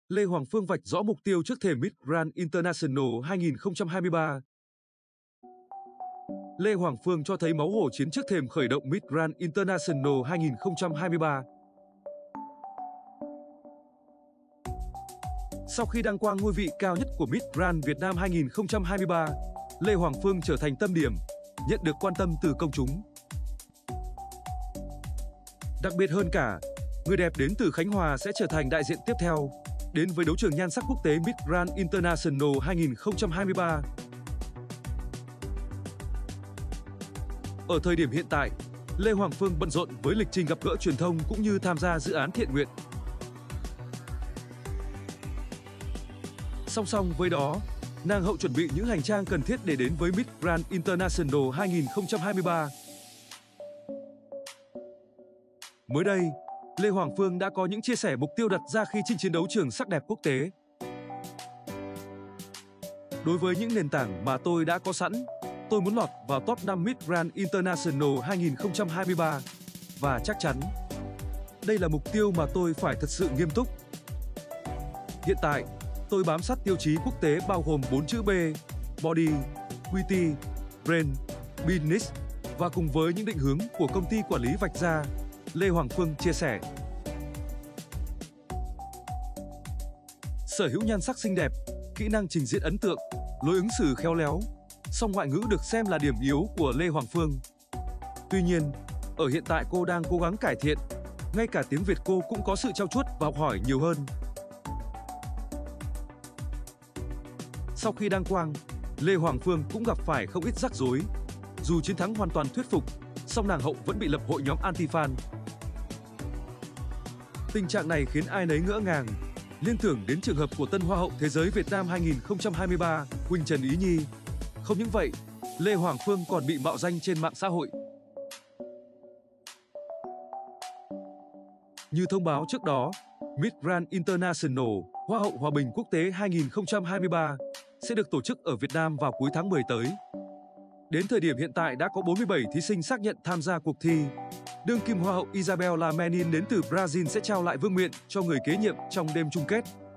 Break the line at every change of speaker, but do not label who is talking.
Lê Hoàng Phương vạch rõ mục tiêu trước thềm Miss Grand International 2023. Lê Hoàng Phương cho thấy máu hổ chiến trước thềm khởi động Miss Grand International 2023. Sau khi đăng quang ngôi vị cao nhất của Miss Grand Việt Nam 2023, Lê Hoàng Phương trở thành tâm điểm, nhận được quan tâm từ công chúng. Đặc biệt hơn cả, người đẹp đến từ Khánh Hòa sẽ trở thành đại diện tiếp theo, đến với đấu trường nhan sắc quốc tế Miss Grand International 2023. Ở thời điểm hiện tại, Lê Hoàng Phương bận rộn với lịch trình gặp gỡ truyền thông cũng như tham gia dự án thiện nguyện. Song song với đó, nàng hậu chuẩn bị những hành trang cần thiết để đến với Miss Grand International 2023. Mới đây, Lê Hoàng Phương đã có những chia sẻ mục tiêu đặt ra khi chinh chiến đấu trường sắc đẹp quốc tế. Đối với những nền tảng mà tôi đã có sẵn, tôi muốn lọt vào top 5 Miss Grand International 2023 và chắc chắn đây là mục tiêu mà tôi phải thật sự nghiêm túc. Hiện tại, tôi bám sát tiêu chí quốc tế bao gồm 4 chữ B: Body, Beauty, Brain, Business và cùng với những định hướng của công ty quản lý vạch ra, Lê Hoàng Phương chia sẻ. Sở hữu nhan sắc xinh đẹp, kỹ năng trình diễn ấn tượng, lối ứng xử khéo léo, song ngoại ngữ được xem là điểm yếu của Lê Hoàng Phương. Tuy nhiên, ở hiện tại cô đang cố gắng cải thiện, ngay cả tiếng Việt cô cũng có sự trau chuốt và học hỏi nhiều hơn. Sau khi đăng quang, Lê Hoàng Phương cũng gặp phải không ít rắc rối. Dù chiến thắng hoàn toàn thuyết phục, song nàng hậu vẫn bị lập hội nhóm anti-fan. Tình trạng này khiến ai nấy ngỡ ngàng, liên tưởng đến trường hợp của tân Hoa hậu Thế giới Việt Nam 2023, Quỳnh Trần Ý Nhi. Không những vậy, Lê Hoàng Phương còn bị mạo danh trên mạng xã hội. Như thông báo trước đó, Miss Grand International, Hoa hậu Hòa bình quốc tế 2023 sẽ được tổ chức ở Việt Nam vào cuối tháng 10 tới. Đến thời điểm hiện tại đã có 47 thí sinh xác nhận tham gia cuộc thi. Đương kim Hoa hậu Isabella Menin đến từ Brazil sẽ trao lại vương miện cho người kế nhiệm trong đêm chung kết.